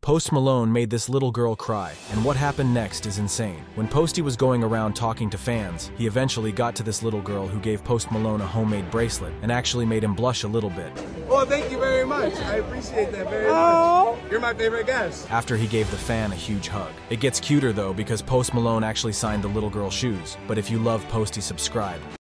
Post Malone made this little girl cry, and what happened next is insane. When Posty was going around talking to fans, he eventually got to this little girl who gave Post Malone a homemade bracelet and actually made him blush a little bit. Well, thank you very much. I appreciate that very much. You're my favorite guest. After he gave the fan a huge hug. It gets cuter though because Post Malone actually signed the little girl's shoes. But if you love Posty, subscribe.